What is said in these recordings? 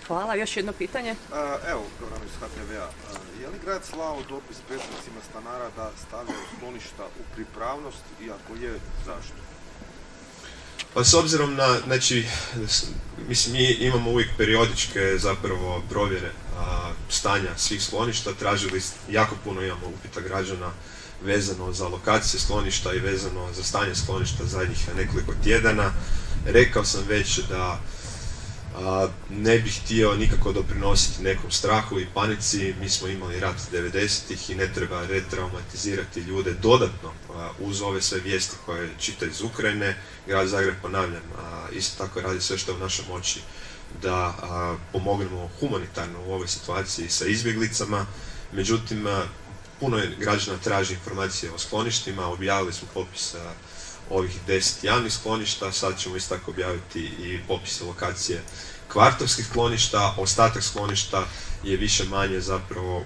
Hvala, još jedno pitanje. Evo, Gorano iz HTV-a. Je li grad slao dopis predstavnicima stanara da stavljaju skloništa u pripravnost i ako je, zašto? Pa s obzirom na, znači, mislim, mi imamo uvijek periodičke zapravo provjere stanja svih skloništa, tražili jako puno imamo upita građana vezano za lokacije skloništa i vezano za stanje skloništa zadnjih nekoliko tjedana. Rekao sam već da ne bih htio nikako doprinositi nekom strahu i panici. Mi smo imali rat 90-ih i ne treba retraumatizirati ljude dodatno uz ove sve vijesti koje čita iz Ukrajine. Grad Zagreb, ponavljam, isto tako radi sve što je u našoj moći da pomognemo humanitarno u ovoj situaciji sa izbjeglicama. Međutim, puno građana traži informacije o skloništima, objavili smo popis ovih 10 javnih skloništa, sad ćemo isto tako objaviti i popise lokacije kvartovskih skloništa. Ostatak skloništa je više manje zapravo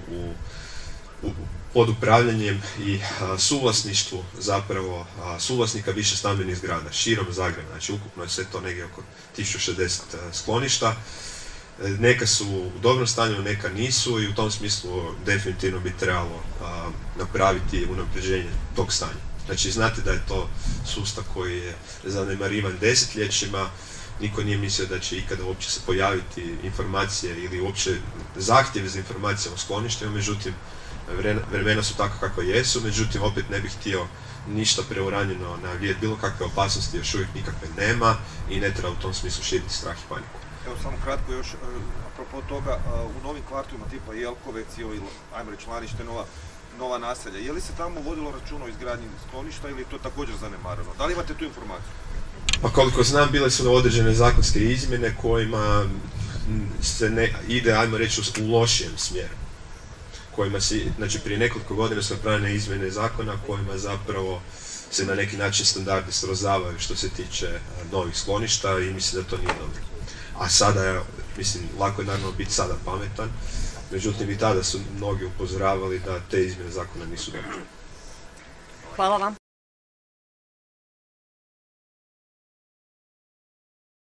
pod upravljanjem i suvlasništvu zapravo suvlasnika više stambenih zgrada širom Zagreba. Znači ukupno je sve to negdje oko 1060 skloništa. Neka su u dobrom stanju, neka nisu i u tom smislu definitivno bi trebalo napraviti unapređenje tog stanja. Znači znate da je to sustav koji je zanemarivan desetljećima, niko nije mislio da će ikada uopće se pojaviti informacije ili uopće zahtjeve za informacije o skloništima, međutim vremena su tako kako jesu, međutim opet ne bih htio ništa preuranjeno na bilo kakve opasnosti, još uvijek nikakve nema i ne treba u tom smislu širiti strah i paniku. Evo samo kratko još, apropo toga, u novim kvartovima tipa Jelkovec ili ajmo reći Anić, te nova naselja, je li se tamo vodilo računa o izgradnji skloništa ili je to također zanemareno? Da li imate tu informaciju? Pa koliko znam, bile su određene zakonske izmjene kojima se ide, ajmo reći, u lošijem smjeru. Kojima se, znači prije nekoliko godina su napravljene izmjene zakona kojima zapravo se na neki način standardi srozavaju što se tiče novih skloništa i mislim da to nije dobro. A sada, mislim, lako je naravno biti sada pametan, međutim i tada su mnogi upozoravali da te izmjene zakona nisu dobre. Hvala vam.